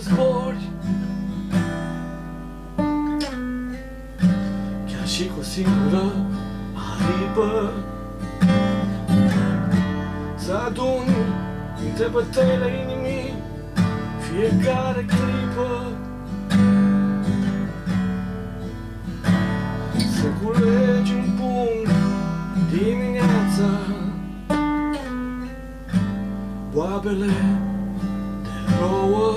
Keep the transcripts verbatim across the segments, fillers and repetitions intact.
zbori, chiar și cu o singură aripă, să aduni dintre bătăile inimii fiecare clipă, să culegi un pumn dimineața, boabele de rouă,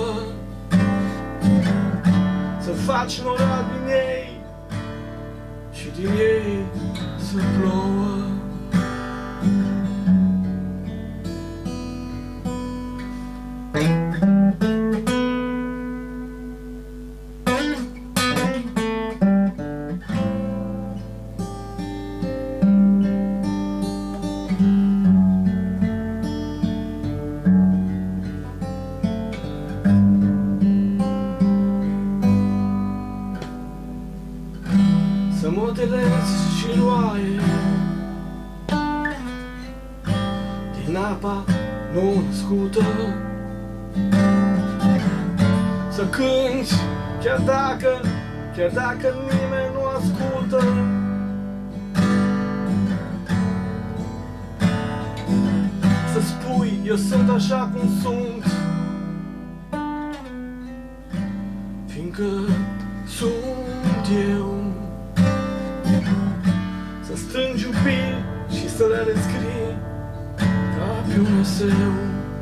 să faci noroc din ei și din ei să plouă. Să modelezi și roaie din apa nou-născută, să cânti chiar dacă, chiar dacă nimeni nu ascultă, să spui eu sunt așa cum sunt, fiindcă sunt eu. Să strângi iubiri și să le rescrii ca pe un eseu.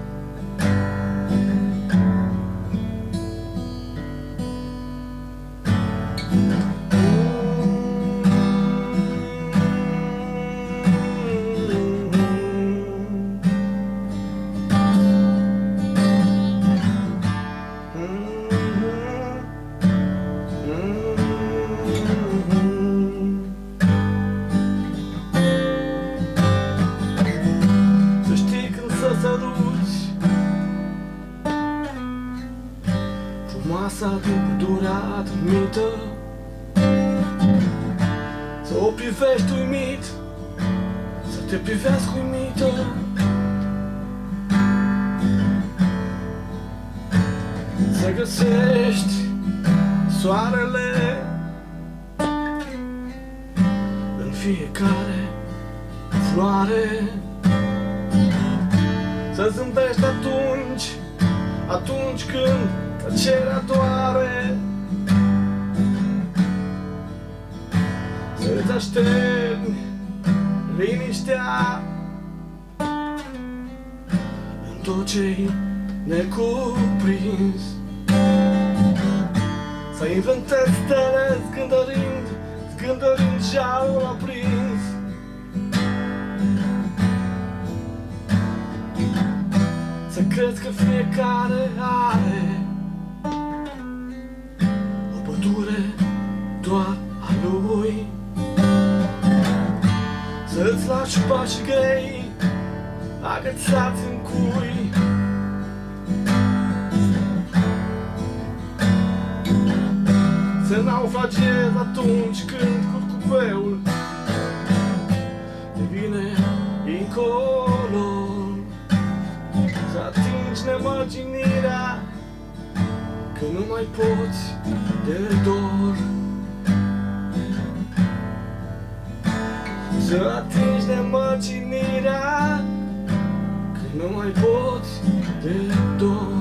Frumoasa după mită, să o privești uimit, să te privească uimită, să găsești soarele în fiecare floare, să zâmbești atunci, atunci când tăcerea doare, să-ți așterni liniștea în tot ce-i necuprins, să inventezi stele zgândărind, zgândărind jarul aprins, să crezi că fiecare are o pădure doar a lui, să-ți lași pașii grei agățați în cui, să naufragezi atunci când curcubeul devine incolor, să atingi nemărginirea că nu mai poți de dor, să atingi nemărginirea că nu mai poți de dor,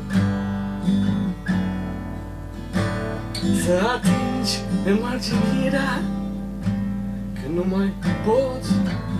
să atingi nemărginirea că nu mai poți